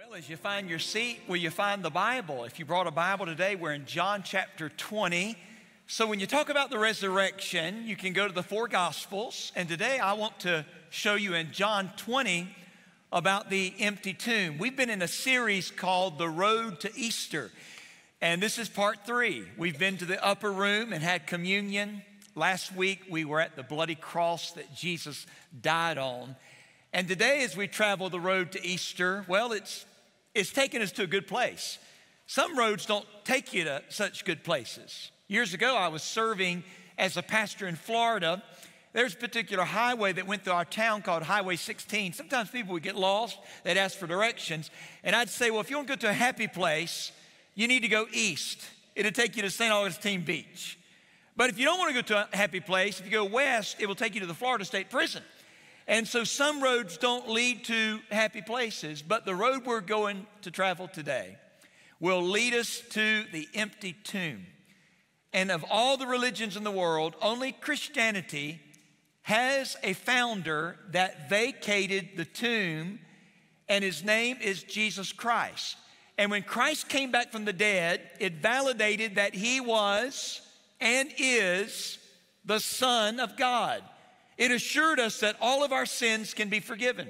Well, as you find your seat where you find the Bible, if you brought a Bible today, we're in John chapter 20. So when you talk about the resurrection, you can go to the four Gospels. And today I want to show you in John 20 about the empty tomb. We've been in a series called The Road to Easter. And this is part 3. We've been to the upper room and had communion. Last week we were at the bloody cross that Jesus died on. And today, as we travel the road to Easter, well, it's taken us to a good place. Some roads don't take you to such good places. Years ago, I was serving as a pastor in Florida. There's a particular highway that went through our town called Highway 16. Sometimes people would get lost. They'd ask for directions. And I'd say, well, if you want to go to a happy place, you need to go east. It'll take you to St. Augustine Beach. But if you don't want to go to a happy place, if you go west, it will take you to the Florida State Prison. And so some roads don't lead to happy places, but the road we're going to travel today will lead us to the empty tomb. And of all the religions in the world, only Christianity has a founder that vacated the tomb, and his name is Jesus Christ. And when Christ came back from the dead, it validated that he was and is the Son of God. It assured us that all of our sins can be forgiven.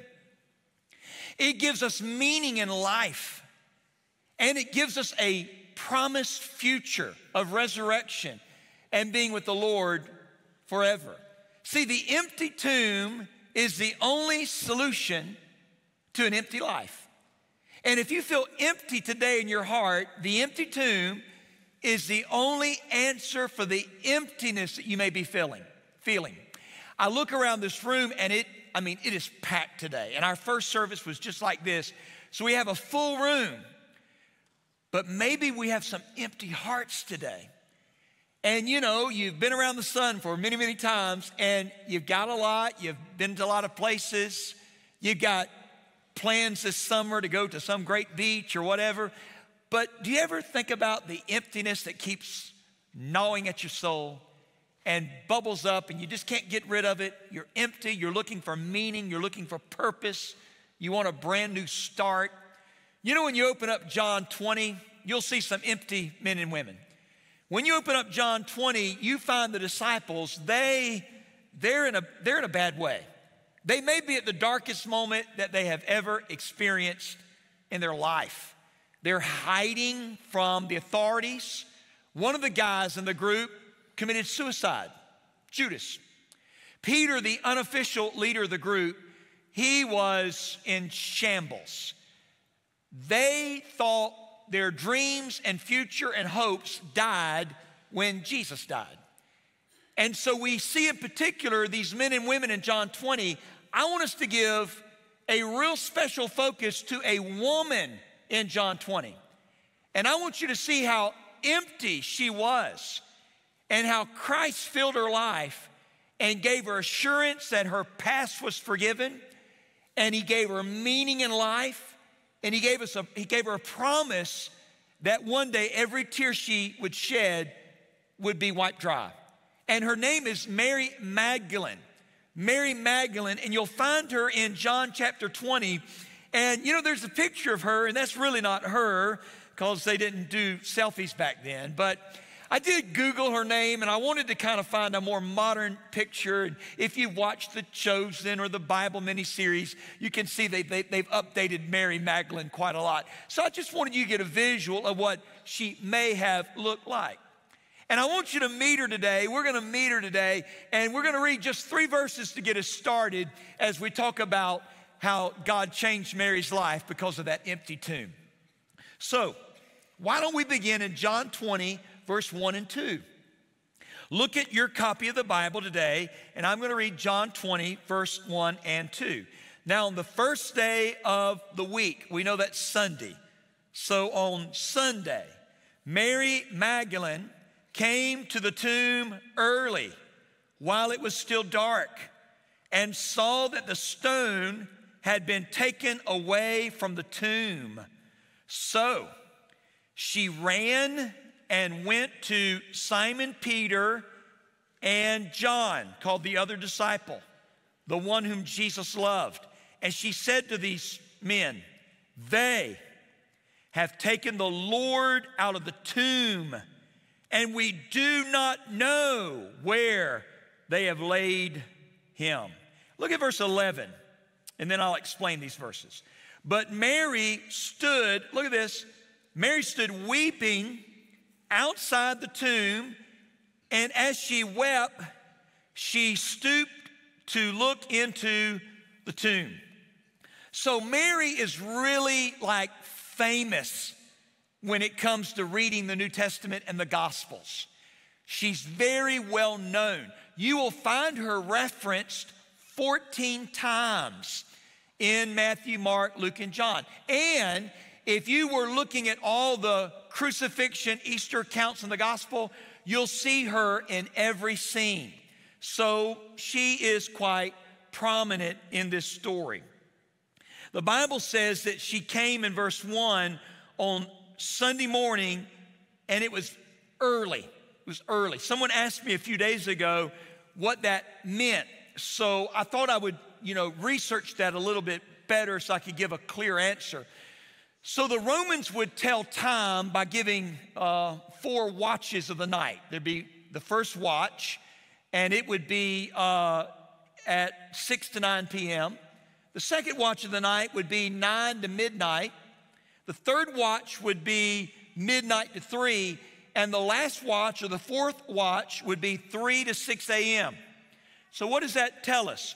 It gives us meaning in life. And it gives us a promised future of resurrection and being with the Lord forever. See, the empty tomb is the only solution to an empty life. And if you feel empty today in your heart, the empty tomb is the only answer for the emptiness that you may be feeling. I look around this room and it is packed today. And our first service was just like this. So we have a full room. But maybe we have some empty hearts today. And you know, you've been around the sun for many, many times and you've got a lot. You've been to a lot of places. You've got plans this summer to go to some great beach or whatever. But do you ever think about the emptiness that keeps gnawing at your soul and bubbles up and you just can't get rid of it? You're empty, you're looking for meaning, you're looking for purpose, you want a brand new start. You know, when you open up John 20, you'll see some empty men and women. When you open up John 20, you find the disciples, they're in a bad way. They may be at the darkest moment that they have ever experienced in their life. They're hiding from the authorities. One of the guys in the group committed suicide, Judas. Peter, the unofficial leader of the group, he was in shambles. They thought their dreams and future and hopes died when Jesus died. And so we see in particular these men and women in John 20. I want us to give a real special focus to a woman in John 20. And I want you to see how empty she was and how Christ filled her life and gave her assurance that her past was forgiven, and he gave her meaning in life, and he gave her a promise that one day every tear she would shed would be wiped dry. And her name is Mary Magdalene. Mary Magdalene, and you'll find her in John chapter 20. And you know, there's a picture of her, and that's really not her because they didn't do selfies back then. But I did Google her name, and I wanted to kind of find a more modern picture. And if you've watched The Chosen or the Bible miniseries, you can see they've updated Mary Magdalene quite a lot. So I just wanted you to get a visual of what she may have looked like. And I want you to meet her today. We're going to meet her today, and we're going to read just 3 verses to get us started as we talk about how God changed Mary's life because of that empty tomb. So why don't we begin in John 20, verse 1 and 2. Look at your copy of the Bible today, and I'm going to read John 20, verse 1 and 2. Now, on the first day of the week, we know that's Sunday. So on Sunday, Mary Magdalene came to the tomb early while it was still dark and saw that the stone had been taken away from the tomb. So she ran and went to Simon Peter and John, called the other disciple, the one whom Jesus loved. And she said to these men, they have taken the Lord out of the tomb, and we do not know where they have laid him. Look at verse 11, and then I'll explain these verses. But Mary stood, look at this, Mary stood weeping outside the tomb, and as she wept, she stooped to look into the tomb. So Mary is really like famous when it comes to reading the New Testament and the Gospels. She's very well known. You will find her referenced 14 times in Matthew, Mark, Luke, and John. And if you were looking at all the crucifixion, Easter accounts in the Gospel, you'll see her in every scene. So she is quite prominent in this story. The Bible says that she came in verse 1 on Sunday morning, and it was early. It was early. Someone asked me a few days ago what that meant. So I thought I would, research that a little bit better so I could give a clear answer. So the Romans would tell time by giving 4 watches of the night. There'd be the first watch, and it would be at 6 to 9 p.m. The second watch of the night would be 9 to midnight. The third watch would be midnight to 3. And the last watch, or the fourth watch, would be 3 to 6 a.m. So what does that tell us?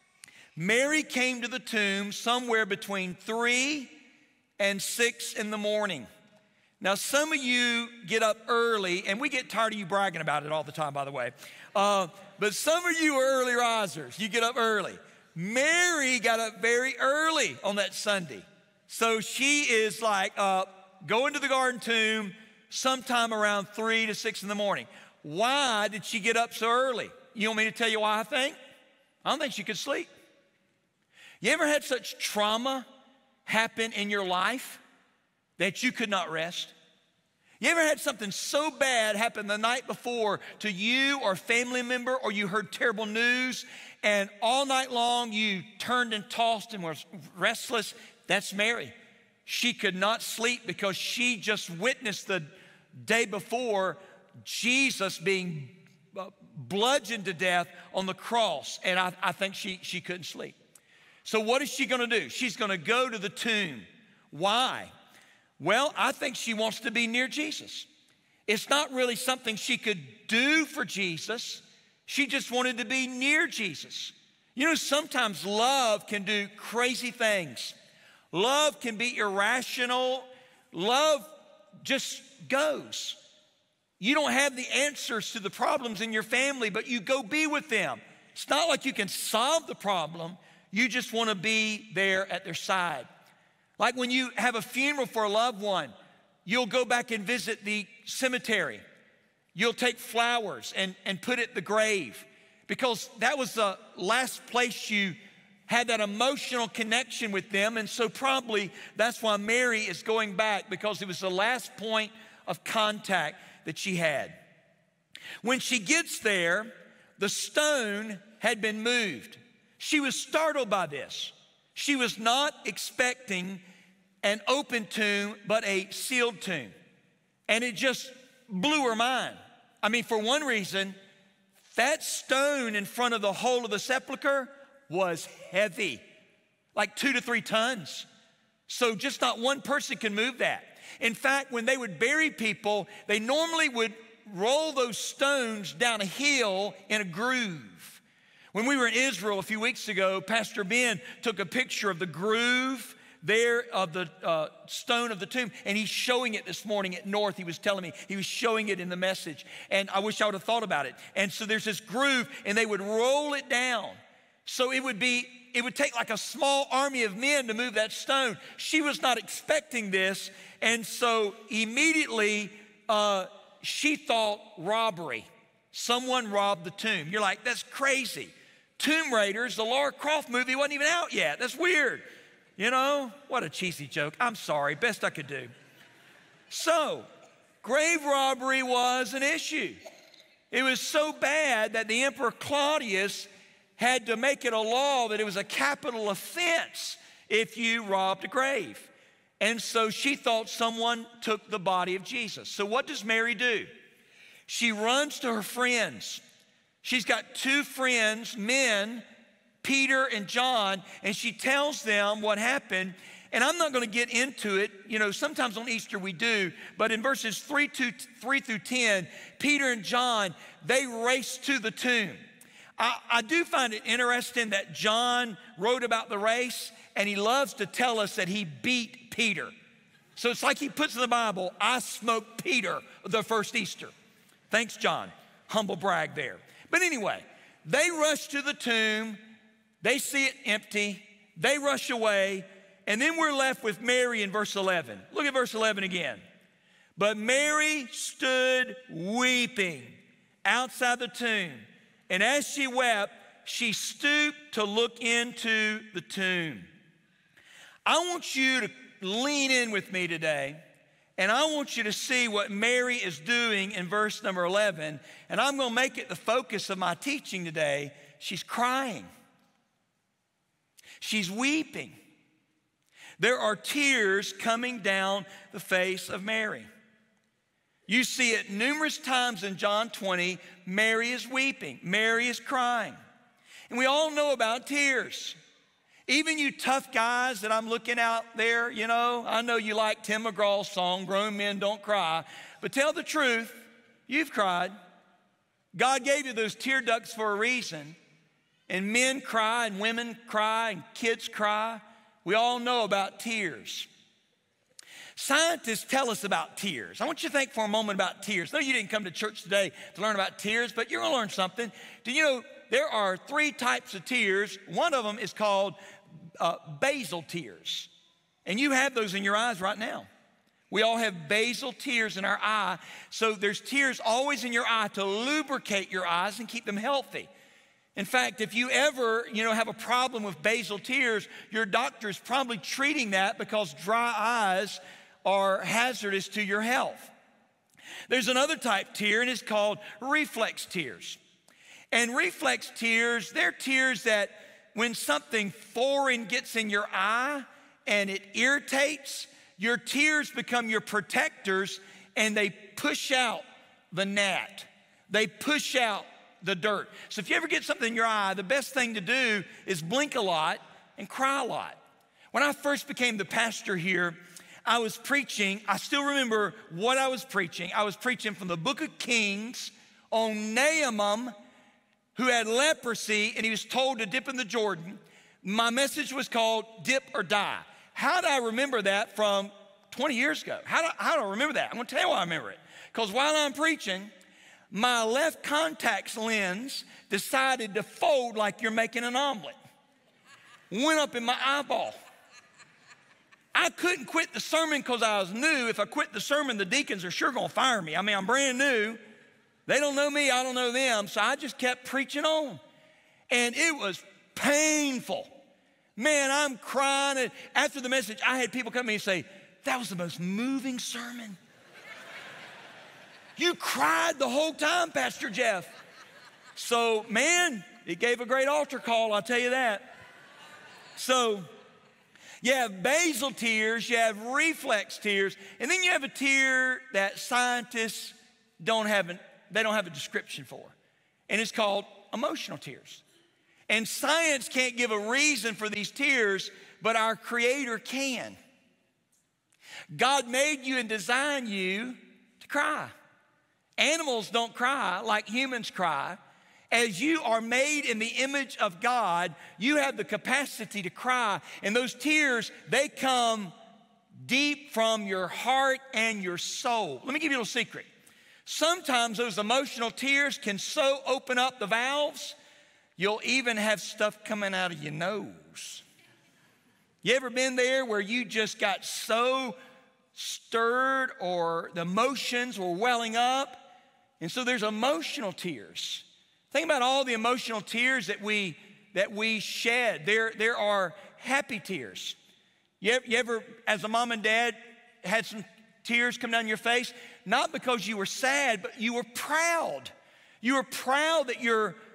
Mary came to the tomb somewhere between 3 and 6 in the morning. Now, some of you get up early, and we get tired of you bragging about it all the time, by the way. But some of you are early risers. You get up early. Mary got up very early on that Sunday. So she is like going to the garden tomb sometime around 3 to 6 in the morning. Why did she get up so early? You want me to tell you why I think? I don't think she could sleep. You ever had such trauma happen in your life that you could not rest? You ever had something so bad happen the night before to you or a family member, or you heard terrible news and all night long you turned and tossed and was restless? That's Mary. She could not sleep because she just witnessed the day before Jesus being bludgeoned to death on the cross, and I think she couldn't sleep. So what is she going to do? She's going to go to the tomb. Why? Well, I think she wants to be near Jesus. It's not really something she could do for Jesus. She just wanted to be near Jesus. You know, sometimes love can do crazy things. Love can be irrational. Love just goes. You don't have the answers to the problems in your family, but you go be with them. It's not like you can solve the problem. You just want to be there at their side. Like when you have a funeral for a loved one, you'll go back and visit the cemetery. You'll take flowers and put it at the grave, because that was the last place you had that emotional connection with them. And so probably that's why Mary is going back, because it was the last point of contact that she had. When she gets there, the stone had been moved. She was startled by this. She was not expecting an open tomb, but a sealed tomb. And it just blew her mind. I mean, for one reason, that stone in front of the hole of the sepulcher was heavy, like 2 to 3 tons. So just not one person can move that. In fact, when they would bury people, they normally would roll those stones down a hill in a groove. When we were in Israel a few weeks ago, Pastor Ben took a picture of the groove there of the stone of the tomb, and he's showing it this morning at North. He was telling me, he was showing it in the message, and I wish I would have thought about it. And so there's this groove, and they would roll it down. So it would take like a small army of men to move that stone. She was not expecting this, and so immediately she thought robbery. Someone robbed the tomb. You're like, that's crazy. Tomb Raiders, the Lara Croft movie, wasn't even out yet. That's weird. You know, what a cheesy joke. I'm sorry, best I could do. So, grave robbery was an issue. It was so bad that the Emperor Claudius had to make it a law that it was a capital offense if you robbed a grave. And so she thought someone took the body of Jesus. So what does Mary do? She runs to her friends. She's got two friends, men, Peter and John, and she tells them what happened. And I'm not going to get into it. You know, sometimes on Easter we do. But in verses 3 through 10, Peter and John, they race to the tomb. I do find it interesting that John wrote about the race, and he loves to tell us that he beat Peter. So it's like he puts in the Bible, I smoked Peter the first Easter. Thanks, John. Humble brag there. But anyway, they rush to the tomb. They see it empty. They rush away. And then we're left with Mary in verse 11. Look at verse 11 again. But Mary stood weeping outside the tomb. And as she wept, she stooped to look into the tomb. I want you to lean in with me today, and I want you to see what Mary is doing in verse number 11. And I'm going to make it the focus of my teaching today. She's crying. She's weeping. There are tears coming down the face of Mary. You see it numerous times in John 20. Mary is weeping. Mary is crying. And we all know about tears. Even you tough guys that I'm looking out there, you know, I know you like Tim McGraw's song, Grown Men Don't Cry. But tell the truth, you've cried. God gave you those tear ducts for a reason. And men cry, and women cry, and kids cry. We all know about tears. Scientists tell us about tears. I want you to think for a moment about tears. No, you didn't come to church today to learn about tears, but you're going to learn something. Do you know there are 3 types of tears? One of them is called basal tears. And you have those in your eyes right now. We all have basal tears in our eye. So there's tears always in your eye to lubricate your eyes and keep them healthy. In fact, if you ever, have a problem with basal tears, your doctor is probably treating that because dry eyes are hazardous to your health. There's another type tear, and it's called reflex tears. And reflex tears, they're tears that when something foreign gets in your eye and it irritates, your tears become your protectors and they push out the gnat. They push out the dirt. So if you ever get something in your eye, the best thing to do is blink a lot and cry a lot. When I first became the pastor here, I was preaching. I still remember what I was preaching. I was preaching from the book of Kings on Naaman, who had leprosy, and he was told to dip in the Jordan. My message was called Dip or Die. How do I remember that from 20 years ago? How do I remember that? I'm going to tell you why I remember it. Because while I'm preaching, my left contact lens decided to fold like you're making an omelet. Went up in my eyeball. I couldn't quit the sermon because I was new. If I quit the sermon, the deacons are sure going to fire me. I mean, I'm brand new. They don't know me, I don't know them. So I just kept preaching on. And it was painful. Man, I'm crying. And after the message, I had people come to me and say, that was the most moving sermon. You cried the whole time, Pastor Jeff. So, man, it gave a great altar call, I'll tell you that. So, you have basal tears, you have reflex tears, and then you have a tear that scientists don't have a description for. And it's called emotional tears. And science can't give a reason for these tears, but our Creator can. God made you and designed you to cry. Animals don't cry like humans cry. As you are made in the image of God, you have the capacity to cry. And those tears, they come deep from your heart and your soul. Let me give you a little secret. Sometimes those emotional tears can so open up the valves, you'll even have stuff coming out of your nose. You ever been there where you just got so stirred or the emotions were welling up? And so there's emotional tears. Think about all the emotional tears that we shed. There are happy tears. You ever, as a mom and dad, had some tears come down your face? Not because you were sad, but you were proud. You were proud that your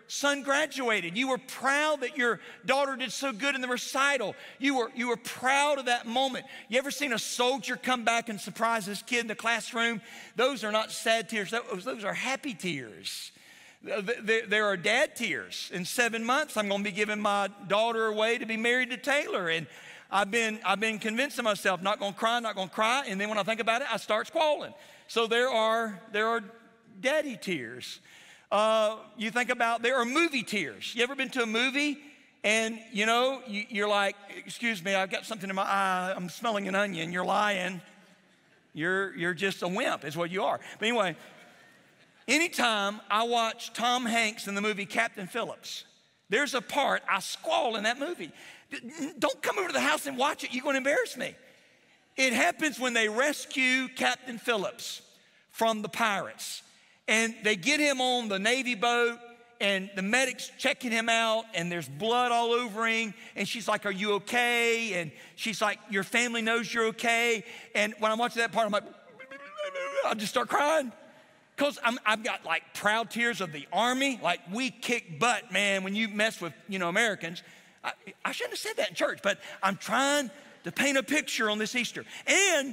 son graduated. You were proud that your daughter did so good in the recital. You were proud of that moment. You ever seen a soldier come back and surprise his kid in the classroom? Those are not sad tears. Those are happy tears. There are dad tears. In 7 months, I'm going to be giving my daughter away to be married to Taylor. And I've been convincing myself, not going to cry. And then when I think about it, I start squalling. So there are daddy tears. You think about, there are movie tears. You ever been to a movie and you're like, excuse me, I've got something in my eye, I'm smelling an onion. You're lying. You're just a wimp is what you are. But anyway, anytime I watch Tom Hanks in the movie Captain Phillips, there's a part I squall in that movie. Don't come over to the house and watch it. You're going to embarrass me. It happens when they rescue Captain Phillips from the pirates. And they get him on the Navy boat, and the medic's checking him out, and there's blood all over him. And she's like, are you okay? And she's like, your family knows you're okay. And when I'm watching that part, I'm like, I just start crying. Because I've got like proud tears of the Army. Like, we kick butt, man, when you mess with, Americans. I shouldn't have said that in church, but I'm trying to paint a picture on this Easter. And,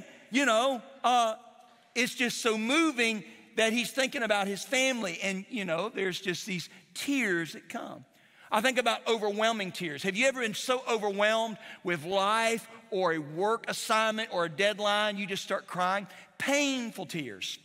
it's just so moving that he's thinking about his family. And, there's just these tears that come. I think about overwhelming tears. Have you ever been so overwhelmed with life or a work assignment or a deadline, you just start crying? Painful tears.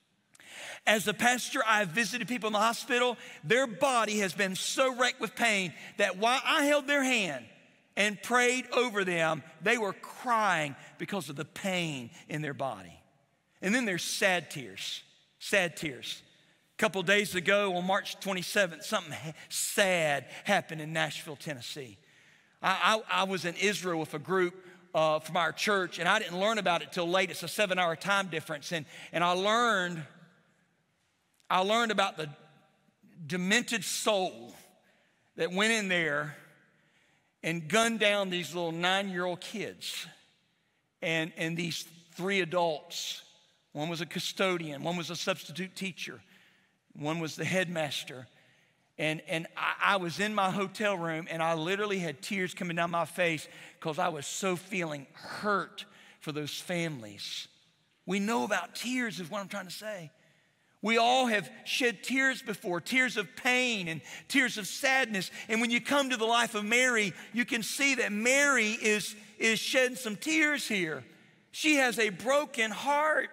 As a pastor, I've visited people in the hospital. Their body has been so wrecked with pain that while I held their hand and prayed over them, they were crying because of the pain in their body. And then there's sad tears. Sad tears. A couple days ago on March 27th, something sad happened in Nashville, Tennessee. I was in Israel with a group from our church, and I didn't learn about it till late. It's a 7-hour time difference. And I learned about the demented soul that went in there and gunned down these little 9-year-old kids and these 3 adults. One was a custodian, one was a substitute teacher, one was the headmaster. And I was in my hotel room, and I literally had tears coming down my face because I was so feeling hurt for those families. We know about tears is what I'm trying to say. We all have shed tears before, tears of pain and tears of sadness. And when you come to the life of Mary, you can see that Mary is shedding some tears here. She has a broken heart.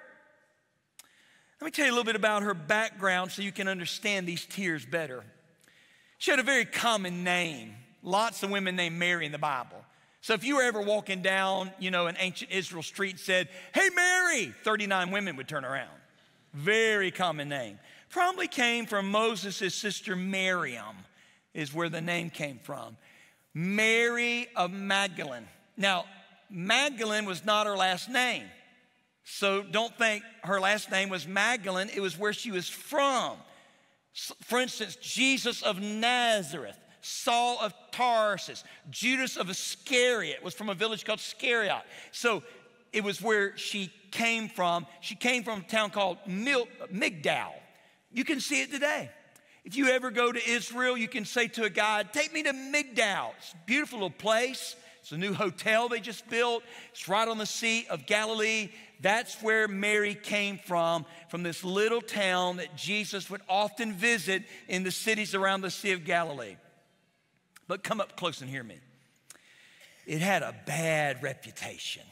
Let me tell you a little bit about her background so you can understand these tears better. She had a very common name. Lots of women named Mary in the Bible. So if you were ever walking down, an ancient Israel street and said, hey, Mary, 39 women would turn around. Very common name. Probably came from Moses' sister Miriam is where the name came from. Mary of Magdalene. Now, Magdalene was not her last name. So don't think her last name was Magdalene. It was where she was from. For instance, Jesus of Nazareth, Saul of Tarsus, Judas of Iscariot was from a village called Iscariot. So it was where she came from. She came from a town called Migdal. You can see it today. If you ever go to Israel, you can say to a guide, take me to Migdal. It's a beautiful little place. It's a new hotel they just built. It's right on the Sea of Galilee. That's where Mary came from this little town that Jesus would often visit in the cities around the Sea of Galilee. But come up close and hear me. It had a bad reputation.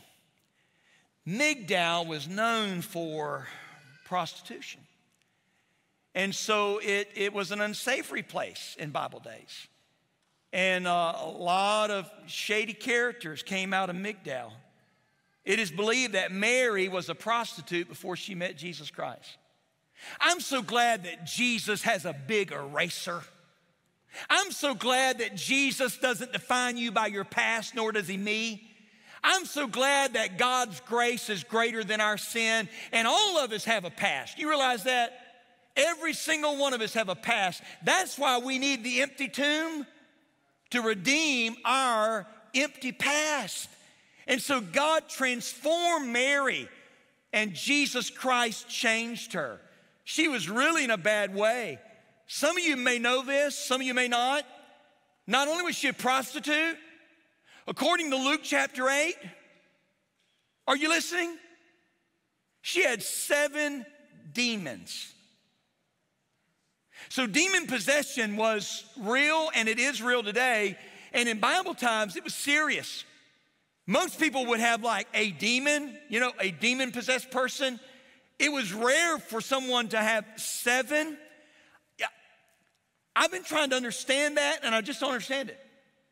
Migdal was known for prostitution. And so it was an unsavory place in Bible days. And a lot of shady characters came out of Migdal. It is believed that Mary was a prostitute before she met Jesus Christ. I'm so glad that Jesus has a big eraser. I'm so glad that Jesus doesn't define you by your past, nor does he me. I'm so glad that God's grace is greater than our sin, and all of us have a past. You realize that? Every single one of us have a past. That's why we need the empty tomb to redeem our empty past. And so God transformed Mary, and Jesus Christ changed her. She was really in a bad way. Some of you may know this, some of you may not. Not only was she a prostitute, according to Luke chapter 8, are you listening? She had 7 demons. So demon possession was real, and it is real today. And in Bible times, it was serious. Most people would have like a demon, a demon-possessed person. It was rare for someone to have 7. I've been trying to understand that, and I just don't understand it.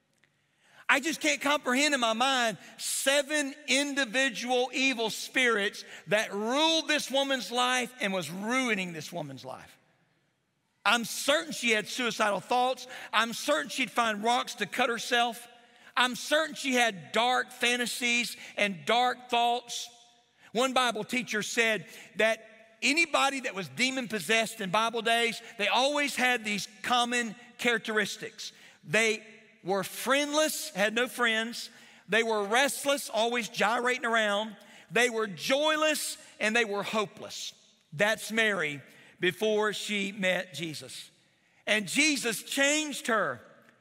I just can't comprehend in my mind 7 individual evil spirits that ruled this woman's life and was ruining this woman's life. I'm certain she had suicidal thoughts. I'm certain she'd find rocks to cut herself. I'm certain she had dark fantasies and dark thoughts. One Bible teacher said that anybody that was demon-possessed in Bible days, they always had these common characteristics. They were friendless, had no friends. They were restless, always gyrating around. They were joyless, and they were hopeless. That's Mary before she met Jesus. And Jesus changed her.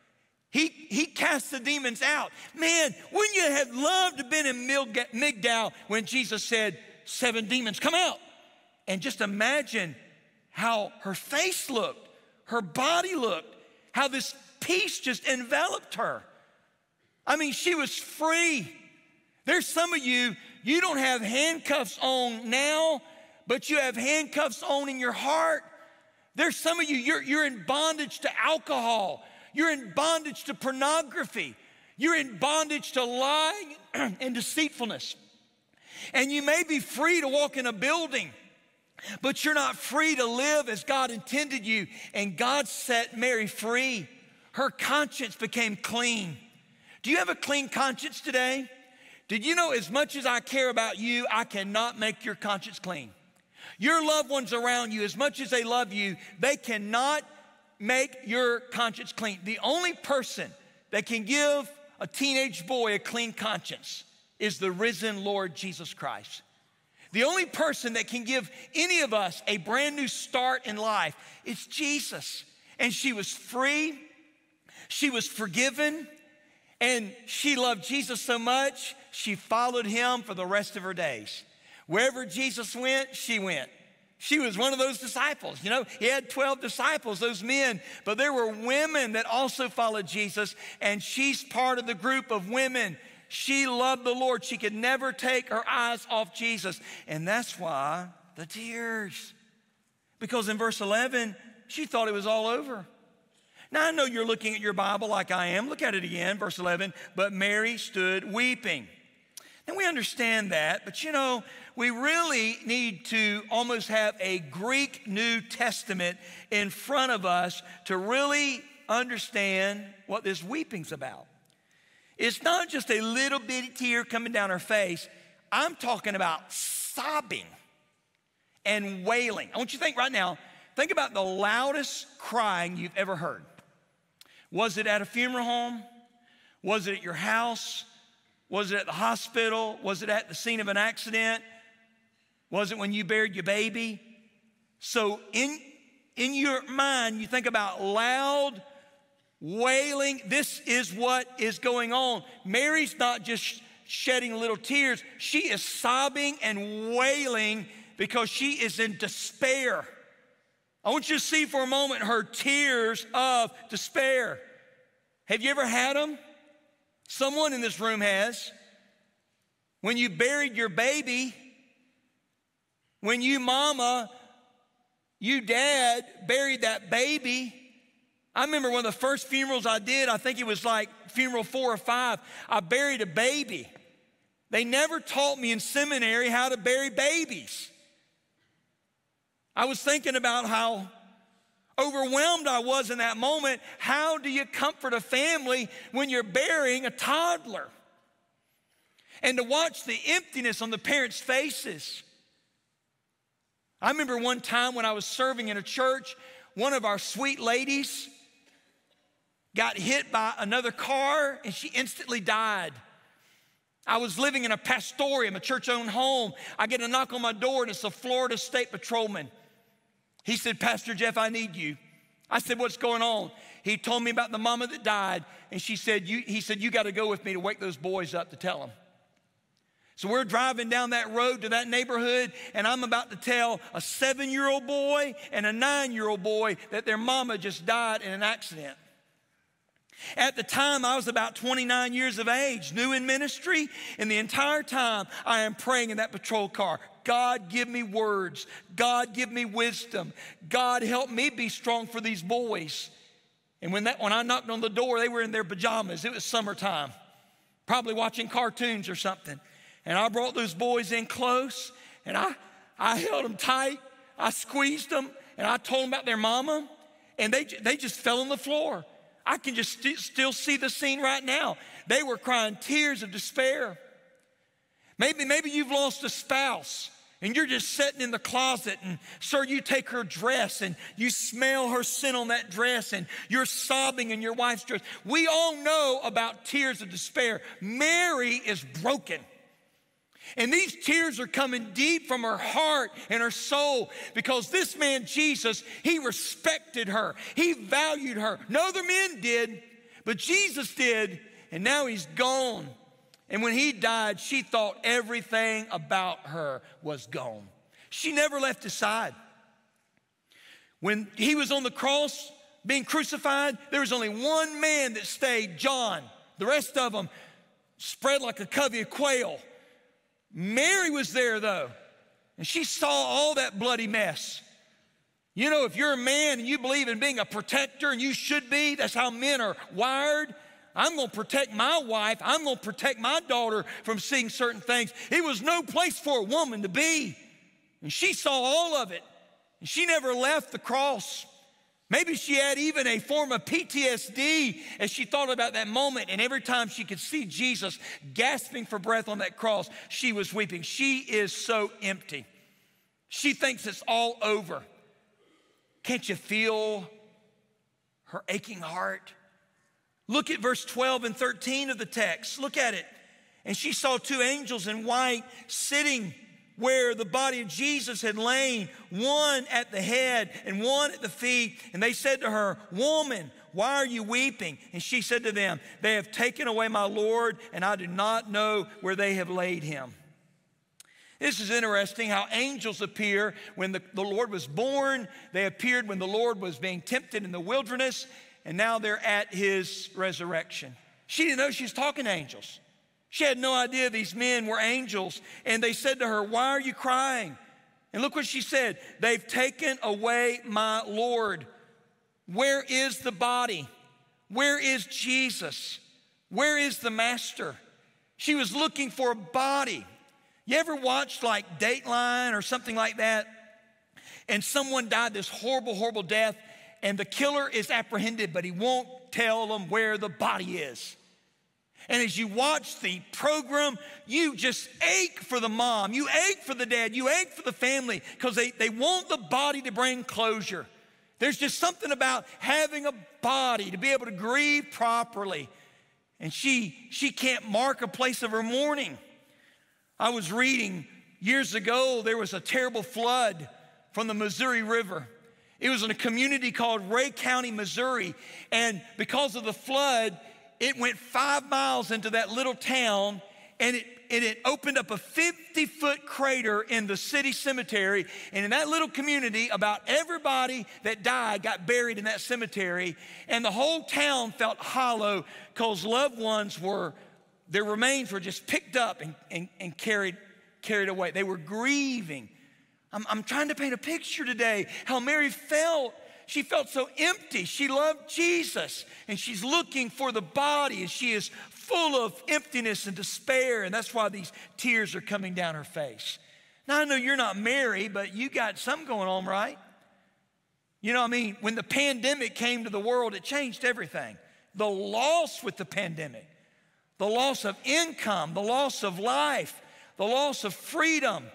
He cast the demons out. Man, wouldn't you have loved to have been in Migdal when Jesus said, 7 demons, come out? And just imagine how her face looked, her body looked, how this peace just enveloped her. I mean, she was free. There's some of you, you don't have handcuffs on now, but you have handcuffs on in your heart. There's some of you, you're in bondage to alcohol. You're in bondage to pornography. You're in bondage to lying and deceitfulness. And you may be free to walk in a building, but you're not free to live as God intended you. And God set Mary free. Her conscience became clean. Do you have a clean conscience today? Did you know as much as I care about you, I cannot make your conscience clean? Your loved ones around you, as much as they love you, they cannot make your conscience clean. The only person that can give a teenage boy a clean conscience is the risen Lord Jesus Christ. The only person that can give any of us a brand new start in life is Jesus. And she was free, she was forgiven, and she loved Jesus so much, she followed him for the rest of her days. Wherever Jesus went, she went. She was one of those disciples. He had 12 disciples, those men, but there were women that also followed Jesus, and she's part of the group of women. She loved the Lord. She could never take her eyes off Jesus, and that's why the tears. Because in verse 11, she thought it was all over. Now, I know you're looking at your Bible like I am. Look at it again, verse 11. But Mary stood weeping. And we understand that, but we really need to almost have a Greek New Testament in front of us to really understand what this weeping's about. It's not just a little bitty tear coming down her face. I'm talking about sobbing and wailing. I want you to think right now, think about the loudest crying you've ever heard. Was it at a funeral home? Was it at your house? Was it at the hospital? Was it at the scene of an accident? Was it when you buried your baby? So in your mind, you think about loud wailing. This is what is going on. Mary's not just shedding little tears. She is sobbing and wailing because she is in despair. I want you to see for a moment her tears of despair. Have you ever had them? Someone in this room has. When you buried your baby, when you mama, you dad buried that baby. I remember one of the first funerals I did, I think it was like funeral 4 or 5, I buried a baby. They never taught me in seminary how to bury babies. I was thinking about how overwhelmed I was in that moment. How do you comfort a family when you're burying a toddler? And to watch the emptiness on the parents' faces. I remember one time when I was serving in a church, one of our sweet ladies got hit by another car and she instantly died. I was living in a pastorium, a church-owned home. I get a knock on my door and it's a Florida State Patrolman. He said, Pastor Jeff, I need you. I said, what's going on? He told me about the mama that died, and he said, you got to go with me to wake those boys up to tell them. So we're driving down that road to that neighborhood, and I'm about to tell a 7-year-old boy and a 9-year-old boy that their mama just died in an accident. At the time, I was about 29 years of age, new in ministry, and the entire time I am praying in that patrol car, God, give me words. God, give me wisdom. God, help me be strong for these boys. And when I knocked on the door, they were in their pajamas. It was summertime, probably watching cartoons or something. And I brought those boys in close, and I held them tight. I squeezed them, and I told them about their mama, and they just fell on the floor. I can just still see the scene right now. They were crying tears of despair. Maybe you've lost a spouse, and you're just sitting in the closet, and sir, you take her dress, and you smell her scent on that dress, and you're sobbing in your wife's dress. We all know about tears of despair. Mary is broken. And these tears are coming deep from her heart and her soul because this man, Jesus, he respected her. He valued her. No other men did, but Jesus did, and now he's gone. And when he died, she thought everything about her was gone. She never left his side. When he was on the cross being crucified, there was only one man that stayed, John. The rest of them spread like a covey of quail. Mary was there, though, and she saw all that bloody mess. You know, if you're a man and you believe in being a protector, and you should be, that's how men are wired. I'm going to protect my wife. I'm going to protect my daughter from seeing certain things. It was no place for a woman to be, and she saw all of it, and she never left the cross. Maybe she had even a form of PTSD as she thought about that moment, and every time she could see Jesus gasping for breath on that cross, she was weeping. She is so empty. She thinks it's all over. Can't you feel her aching heart? Look at verse 12 and 13 of the text. Look at it. And she saw 2 angels in white sitting where the body of Jesus had lain, one at the head and one at the feet. And they said to her, "Woman, why are you weeping?" And she said to them, "They have taken away my Lord, and I do not know where they have laid him." This is interesting how angels appear when the Lord was born. They appeared when the Lord was being tempted in the wilderness, and now they're at his resurrection. She didn't know she was talking to angels. She had no idea these men were angels. And they said to her, "Why are you crying?" And look what she said. "They've taken away my Lord. Where is the body? Where is Jesus? Where is the master?" She was looking for a body. You ever watched like Dateline or something like that? And someone died this horrible, horrible death, and the killer is apprehended, but he won't tell them where the body is. And as you watch the program, you just ache for the mom. You ache for the dad. You ache for the family because they want the body to bring closure. There's just something about having a body to be able to grieve properly. And she can't mark a place of her mourning. I was reading years ago, there was a terrible flood from the Missouri River. It was in a community called Ray County, Missouri. And because of the flood, it went 5 miles into that little town, and it opened up a 50-foot crater in the city cemetery. And in that little community, about everybody that died got buried in that cemetery. And the whole town felt hollow because loved ones their remains were just picked up and carried away. They were grieving. I'm trying to paint a picture today how Mary felt. She felt so empty. She loved Jesus, and she's looking for the body, and she is full of emptiness and despair, and that's why these tears are coming down her face. Now, I know you're not Mary, but you got something going on, right? You know what I mean? When the pandemic came to the world, it changed everything. The loss with the pandemic, the loss of income, the loss of life, the loss of freedom,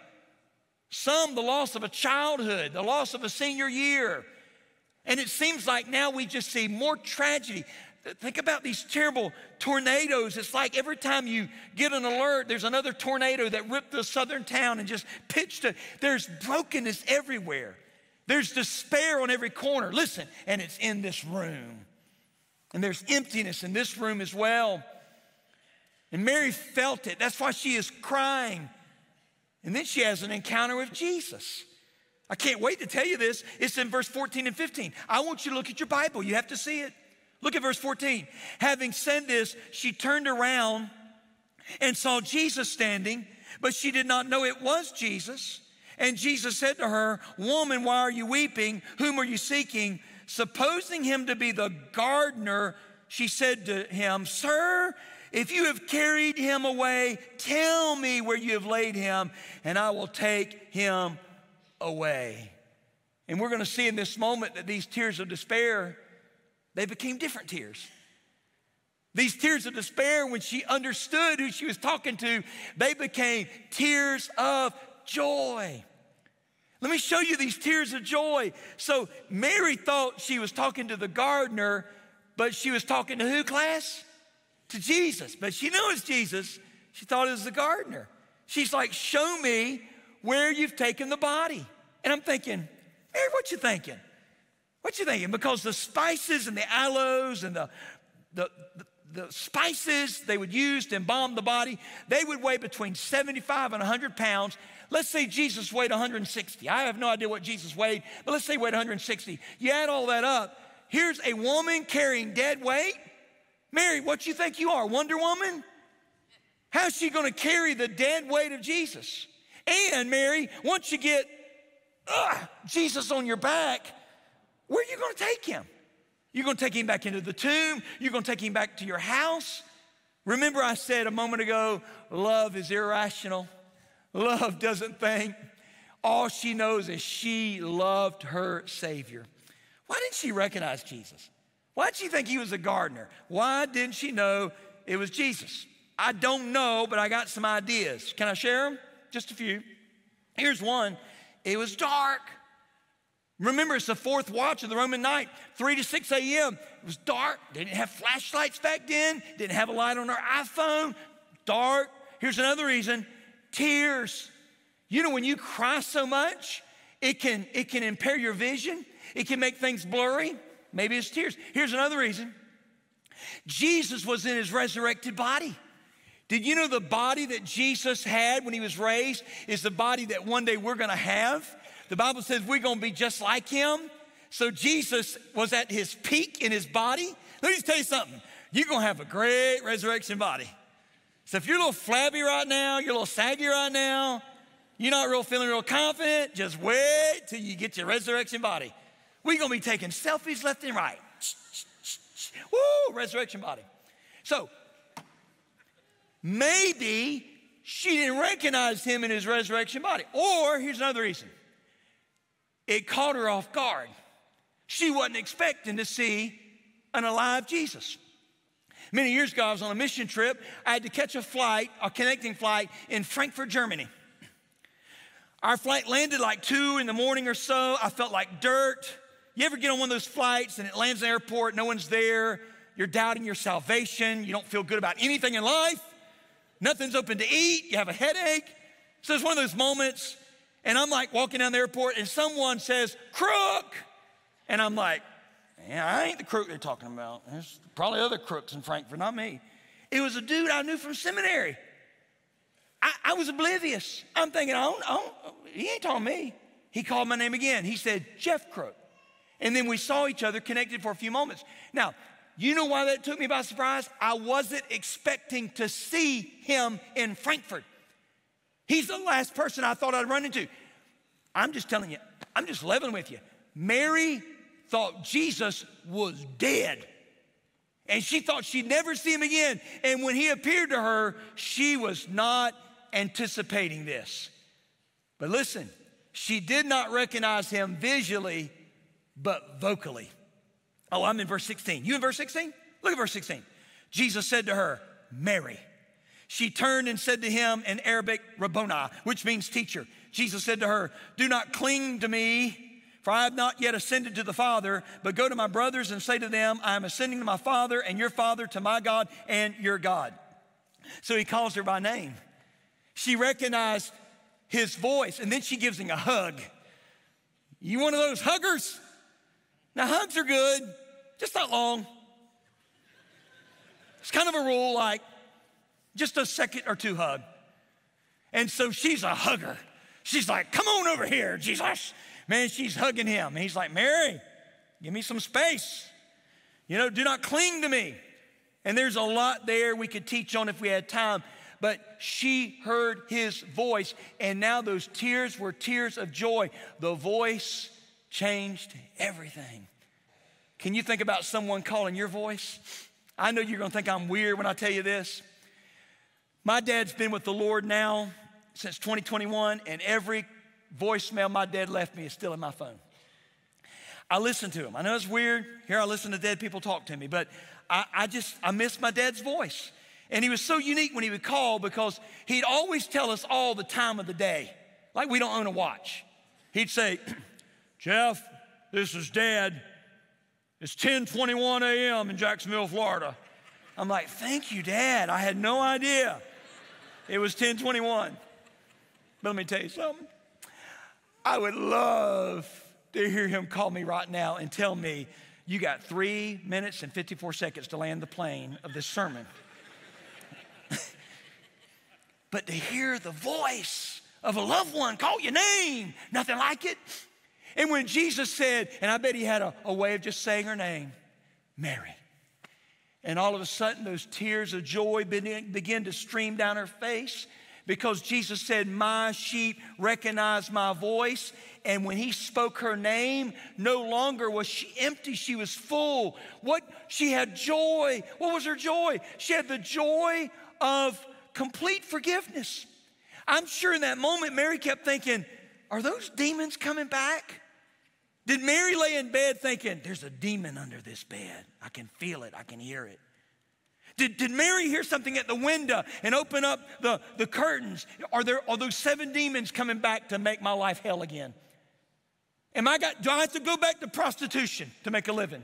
the loss of a childhood, the loss of a senior year. And it seems like now we just see more tragedy. Think about these terrible tornadoes. It's like every time you get an alert, there's another tornado that ripped the southern town and just pitched it. There's brokenness everywhere. There's despair on every corner. Listen, and it's in this room. And there's emptiness in this room as well. And Mary felt it. That's why she is crying. And then she has an encounter with Jesus. I can't wait to tell you this. It's in verse 14 and 15. I want you to look at your Bible. You have to see it. Look at verse 14. Having said this, she turned around and saw Jesus standing, but she did not know it was Jesus. And Jesus said to her, "Woman, why are you weeping? Whom are you seeking?" Supposing him to be the gardener, she said to him, "Sir, if you have carried him away, tell me where you have laid him, and I will take him away." And we're going to see in this moment that these tears of despair, they became different tears. These tears of despair, when she understood who she was talking to, they became tears of joy. Let me show you these tears of joy. So Mary thought she was talking to the gardener, but she was talking to who, class? To Jesus. But she knew it was Jesus. She thought it was the gardener. She's like, "Show me where you've taken the body." And I'm thinking, Mary, what you thinking? What you thinking? Because the spices and the aloes and the spices they would use to embalm the body, they would weigh between 75 and 100 pounds. Let's say Jesus weighed 160. I have no idea what Jesus weighed, but let's say he weighed 160. You add all that up, here's a woman carrying dead weight. Mary, what you think you are, Wonder Woman? How's she going to carry the dead weight of Jesus? And Mary, once you get Jesus on your back, where are you going to take him? You're going to take him back into the tomb. You're going to take him back to your house. Remember I said a moment ago, love is irrational. Love doesn't think. All she knows is she loved her Savior. Why didn't she recognize Jesus? Why did she think he was a gardener? Why didn't she know it was Jesus? I don't know, but I got some ideas. Can I share them? Just a few. Here's one. It was dark. Remember, it's the fourth watch of the Roman night, 3 to 6 a.m. It was dark. They didn't have flashlights back then. Didn't have a light on their iPhone. Dark. Here's another reason. Tears. You know, when you cry so much, it can impair your vision. It can make things blurry. Maybe it's tears. Here's another reason. Jesus was in his resurrected body. Did you know the body that Jesus had when he was raised is the body that one day we're going to have? The Bible says we're going to be just like him. So Jesus was at his peak in his body. Let me tell you something. You're going to have a great resurrection body. So if you're a little flabby right now, you're a little saggy right now, you're not feeling real confident, just wait till you get your resurrection body. We're going to be taking selfies left and right. Woo, resurrection body. So maybe she didn't recognize him in his resurrection body. Or here's another reason. It caught her off guard. She wasn't expecting to see an alive Jesus. Many years ago, I was on a mission trip. I had to catch a connecting flight in Frankfurt, Germany. Our flight landed like 2 in the morning or so. I felt like dirt. You ever get on one of those flights and it lands in the airport, no one's there, you're doubting your salvation, you don't feel good about anything in life, nothing's open to eat, you have a headache. So it's one of those moments, and I'm like walking down the airport and someone says, "Crook!" And I'm like, man, I ain't the crook they're talking about. There's probably other crooks in Frankfurt, not me. It was a dude I knew from seminary. I was oblivious. I'm thinking, he ain't talking to me. He called my name again. He said, "Jeff Crook." And then we saw each other, connected for a few moments. Now, you know why that took me by surprise? I wasn't expecting to see him in Frankfurt. He's the last person I thought I'd run into. I'm just telling you, I'm just leveling with you. Mary thought Jesus was dead. And she thought she'd never see him again. And when he appeared to her, she was not anticipating this. But listen, she did not recognize him visually, but vocally. Oh, I'm in verse 16. You in verse 16? Look at verse 16. Jesus said to her, "Mary." She turned and said to him in Arabic, "Rabboni," which means teacher. Jesus said to her, "Do not cling to me, for I have not yet ascended to the Father, but go to my brothers and say to them, I am ascending to my Father and your Father, to my God and your God." So he calls her by name. She recognized his voice, and then she gives him a hug. You one of those huggers? Now, hugs are good, just not long. It's kind of a rule, like just a second or two hug. And so she's a hugger. She's like, come on over here, Jesus. Man, she's hugging him. And he's like, Mary, give me some space. You know, do not cling to me. And there's a lot there we could teach on if we had time. But she heard his voice, and now those tears were tears of joy. The voice changed everything. Can you think about someone calling your voice? I know you're going to think I'm weird when I tell you this. My dad's been with the Lord now since 2021, and every voicemail my dad left me is still in my phone. I listen to him. I know it's weird. Here I listen to dead people talk to me, but I miss my dad's voice. And he was so unique when he would call because he'd always tell us all the time of the day, like we don't own a watch. He'd say, Jeff, this is Dad. It's 10:21 a.m. in Jacksonville, Florida. I'm like, thank you, Dad. I had no idea it was 10:21. But let me tell you something. I would love to hear him call me right now and tell me, you got 3 minutes and 54 seconds to land the plane of this sermon. But to hear the voice of a loved one call your name, nothing like it. And when Jesus said, and I bet he had a way of just saying her name, Mary. And all of a sudden, those tears of joy begin to stream down her face because Jesus said, my sheep recognize my voice. And when he spoke her name, no longer was she empty, she was full. She had joy. What was her joy? She had the joy of complete forgiveness. I'm sure in that moment, Mary kept thinking, are those demons coming back? Did Mary lay in bed thinking, there's a demon under this bed. I can feel it, I can hear it. Did Mary hear something at the window and open up the curtains? Are those 7 demons coming back to make my life hell again? Do I have to go back to prostitution to make a living?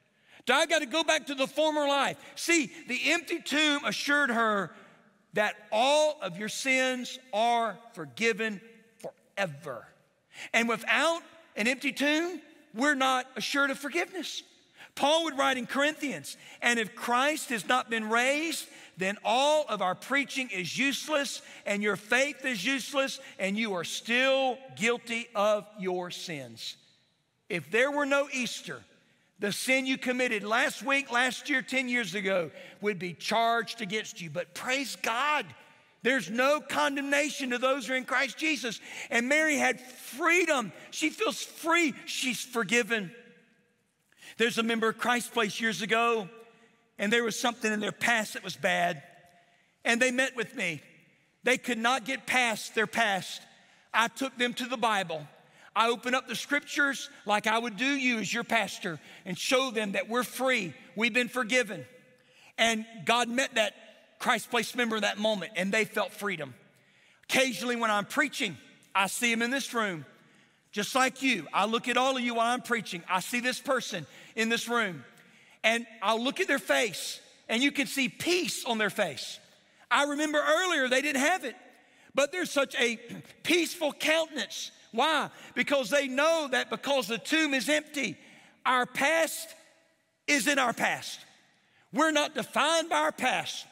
Do I got to go back to the former life? See, the empty tomb assured her that all of your sins are forgiven forever. And without an empty tomb, we're not assured of forgiveness. Paul would write in Corinthians, and if Christ has not been raised, then all of our preaching is useless, and your faith is useless, and you are still guilty of your sins. If there were no Easter, the sin you committed last week, last year, 10 years ago would be charged against you. But praise God, there's no condemnation to those who are in Christ Jesus. And Mary had freedom. She feels free. She's forgiven. There's a member of Christ Place years ago, and there was something in their past that was bad. And they met with me. They could not get past their past. I took them to the Bible. I opened up the scriptures like I would do you as your pastor and show them that we're free. We've been forgiven. And God met that Christ Place member in that moment, and they felt freedom. Occasionally when I'm preaching, I see them in this room. Just like you, I look at all of you while I'm preaching. I see this person in this room, and I'll look at their face, and you can see peace on their face. I remember earlier they didn't have it, but there's such a peaceful countenance. Why? Because they know that because the tomb is empty, our past is in our past. We're not defined by our past.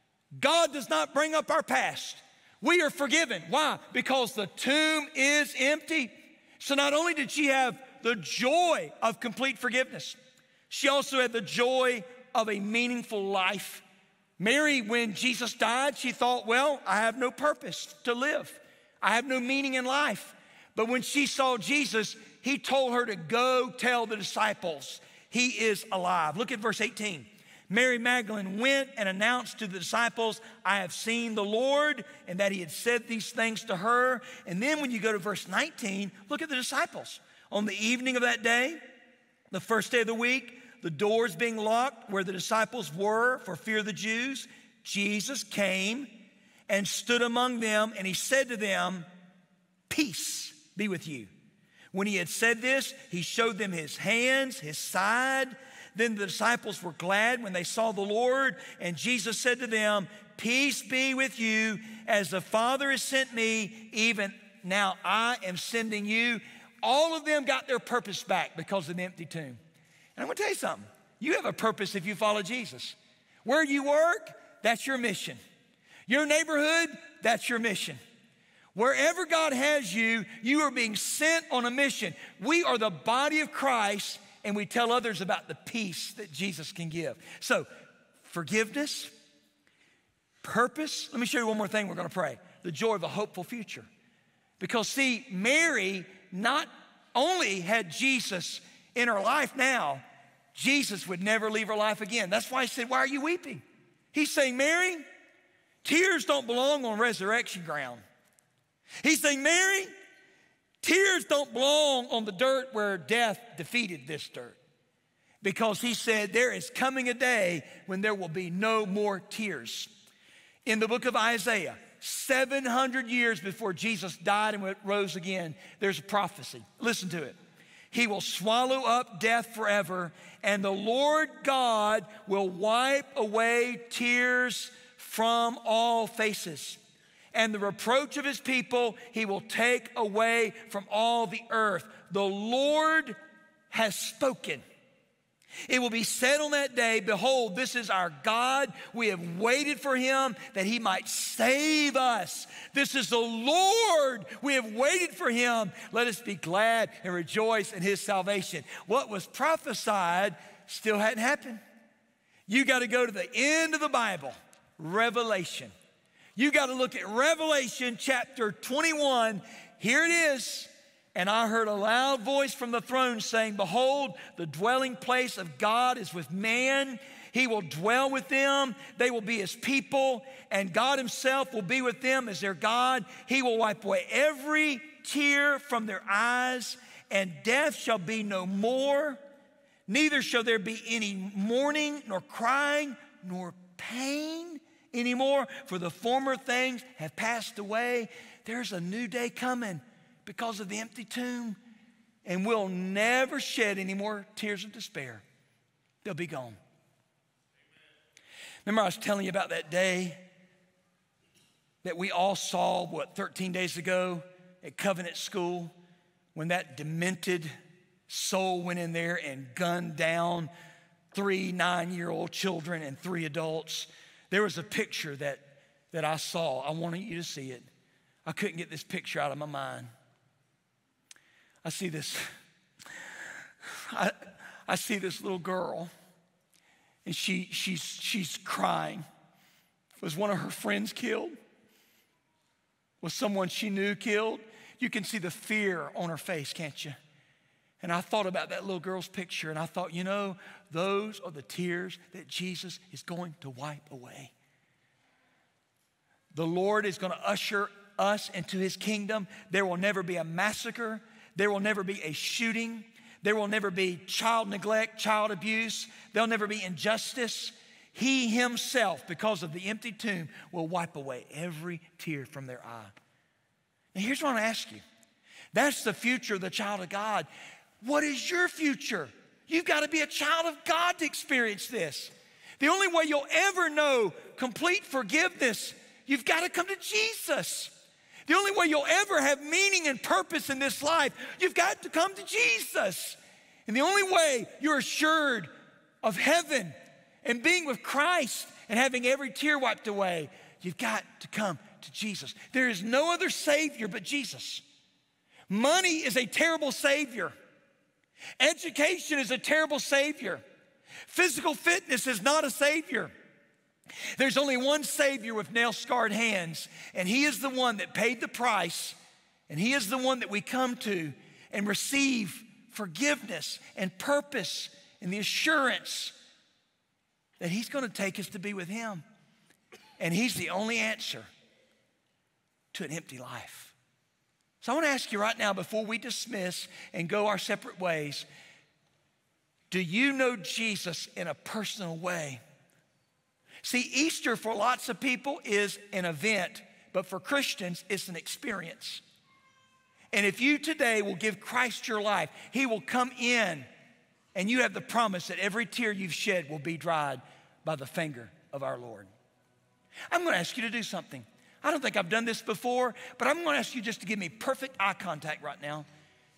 God does not bring up our past. We are forgiven. Why? Because the tomb is empty. So not only did she have the joy of complete forgiveness, she also had the joy of a meaningful life. Mary, when Jesus died, she thought, well, I have no purpose to live. I have no meaning in life. But when she saw Jesus, he told her to go tell the disciples he is alive. Look at verse 18. Mary Magdalene went and announced to the disciples, I have seen the Lord, and that he had said these things to her. And then when you go to verse 19, look at the disciples. On the evening of that day, the first day of the week, the doors being locked where the disciples were for fear of the Jews, Jesus came and stood among them, and he said to them, peace be with you. When he had said this, he showed them his hands, his side. Then the disciples were glad when they saw the Lord, and Jesus said to them, peace be with you. As the Father has sent me, even now I am sending you. all of them got their purpose back because of the empty tomb. And I'm going to tell you something. You have a purpose if you follow Jesus. Where you work, that's your mission. Your neighborhood, that's your mission. Wherever God has you, you are being sent on a mission. We are the body of Christ, and we tell others about the peace that Jesus can give. So, forgiveness, purpose. Let me show you one more thing we're going to pray. The joy of a hopeful future. Because see, Mary not only had Jesus in her life now, Jesus would never leave her life again. That's why he said, why are you weeping? He's saying, Mary, tears don't belong on resurrection ground. He's saying, Mary, tears don't belong on the dirt where death defeated this dirt. Because he said, there is coming a day when there will be no more tears. In the book of Isaiah, 700 years before Jesus died and rose again, there's a prophecy. Listen to it. He will swallow up death forever, and the Lord God will wipe away tears from all faces. And the reproach of his people he will take away from all the earth. The Lord has spoken. It will be said on that day, behold, this is our God. We have waited for him that he might save us. This is the Lord. We have waited for him. Let us be glad and rejoice in his salvation. What was prophesied still hadn't happened. You got to go to the end of the Bible, Revelation. You got to look at Revelation chapter 21. Here it is. And I heard a loud voice from the throne saying, behold, the dwelling place of God is with man. He will dwell with them. They will be his people. And God himself will be with them as their God. He will wipe away every tear from their eyes. And death shall be no more. Neither shall there be any mourning, nor crying, nor pain anymore. For the former things have passed away. There's a new day coming because of the empty tomb, and we'll never shed any more tears of despair. They'll be gone. Remember I was telling you about that day that we all saw, 13 days ago at Covenant School, when that demented soul went in there and gunned down 3 9-year-old children and 3 adults. There was a picture that I saw. I wanted you to see it. I couldn't get this picture out of my mind. I see this little girl, and she's crying. Was one of her friends killed? Was someone she knew killed? You can see the fear on her face, can't you? And I thought about that little girl's picture, and I thought, you know, those are the tears that Jesus is going to wipe away. The Lord is going to usher us into his kingdom. There will never be a massacre. There will never be a shooting. There will never be child neglect, child abuse. There'll never be injustice. He himself, because of the empty tomb, will wipe away every tear from their eye. Now here's what I want to ask you. That's the future of the child of God. What is your future? You've got to be a child of God to experience this. The only way you'll ever know complete forgiveness, you've got to come to Jesus. The only way you'll ever have meaning and purpose in this life, you've got to come to Jesus. And the only way you're assured of heaven and being with Christ and having every tear wiped away, you've got to come to Jesus. There is no other Savior but Jesus. Money is a terrible Savior. Education is a terrible Savior. Physical fitness is not a Savior. There's only one Savior with nail-scarred hands, and he is the one that paid the price, and he is the one that we come to and receive forgiveness and purpose and the assurance that he's going to take us to be with him. And he's the only answer to an empty life. So I want to ask you right now, before we dismiss and go our separate ways, do you know Jesus in a personal way? See, Easter for lots of people is an event, but for Christians, it's an experience. And if you today will give Christ your life, he will come in, and you have the promise that every tear you've shed will be dried by the finger of our Lord. I'm going to ask you to do something. I don't think I've done this before, but I'm going to ask you just to give me perfect eye contact right now.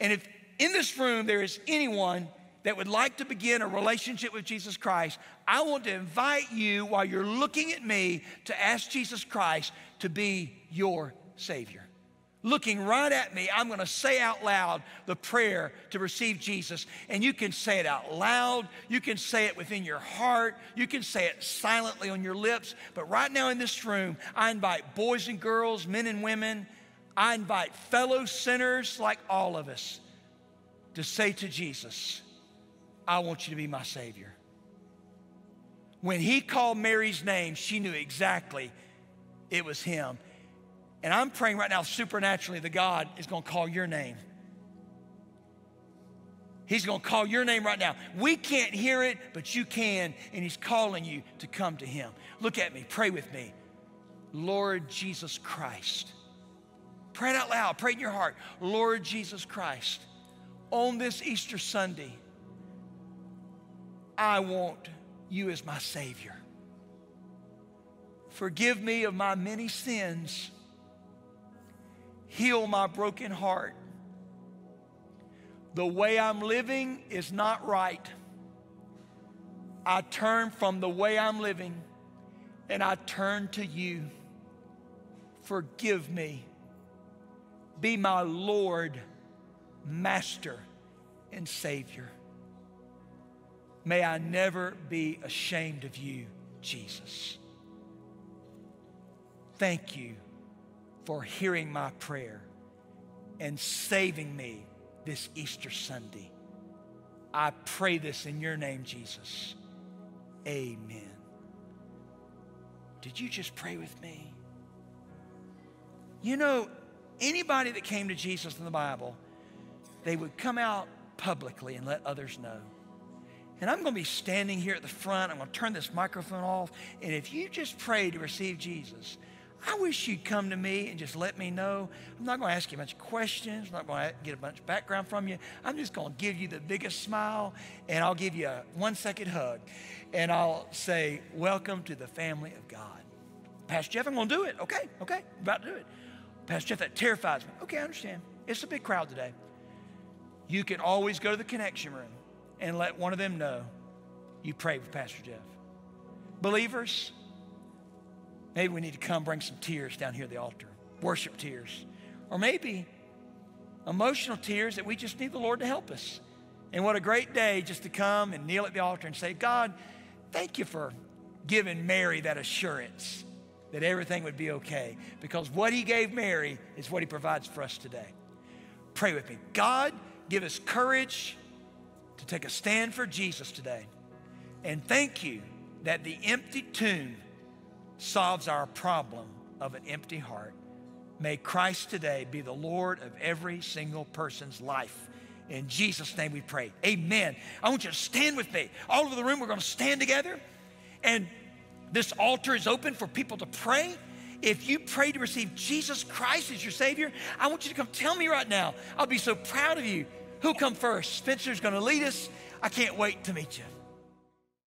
And if in this room there is anyone that would like to begin a relationship with Jesus Christ, I want to invite you, while you're looking at me, to ask Jesus Christ to be your Savior. Looking right at me, I'm going to say out loud the prayer to receive Jesus. And you can say it out loud. You can say it within your heart. You can say it silently on your lips. But right now in this room, I invite boys and girls, men and women, I invite fellow sinners like all of us to say to Jesus, I want you to be my Savior. When he called Mary's name, she knew exactly it was him. And I'm praying right now supernaturally that God is going to call your name. He's going to call your name right now. We can't hear it, but you can, and he's calling you to come to him. Look at me. Pray with me. Lord Jesus Christ. Pray it out loud. Pray it in your heart. Lord Jesus Christ, on this Easter Sunday, I want you as my Savior. Forgive me of my many sins. Heal my broken heart. The way I'm living is not right. I turn from the way I'm living and I turn to you. Forgive me. Be my Lord, Master, and Savior. May I never be ashamed of you, Jesus. Thank you for hearing my prayer and saving me this Easter Sunday. I pray this in your name, Jesus. Amen. Did you just pray with me? You know, anybody that came to Jesus in the Bible, they would come out publicly and let others know. And I'm going to be standing here at the front. I'm going to turn this microphone off. And if you just prayed to receive Jesus, I wish you'd come to me and just let me know. I'm not going to ask you a bunch of questions. I'm not going to get a bunch of background from you. I'm just going to give you the biggest smile, and I'll give you a 1-second hug. And I'll say, welcome to the family of God. Pastor Jeff, I'm going to do it. Okay, I'm about to do it. Pastor Jeff, that terrifies me. Okay, I understand. It's a big crowd today. You can always go to the connection room and let one of them know you prayed with Pastor Jeff. Believers, maybe we need to come bring some tears down here at the altar, worship tears, or maybe emotional tears that we just need the Lord to help us. And what a great day just to come and kneel at the altar and say, God, thank you for giving Mary that assurance that everything would be okay, because what he gave Mary is what he provides for us today. Pray with me. God, give us courage to take a stand for Jesus today. And thank you that the empty tomb solves our problem of an empty heart. May Christ today be the Lord of every single person's life. In Jesus' name we pray. Amen. I want you to stand with me. All over the room, we're going to stand together. And this altar is open for people to pray. If you pray to receive Jesus Christ as your Savior, I want you to come tell me right now. I'll be so proud of you. Who'll come first? Spencer's going to lead us. I can't wait to meet you.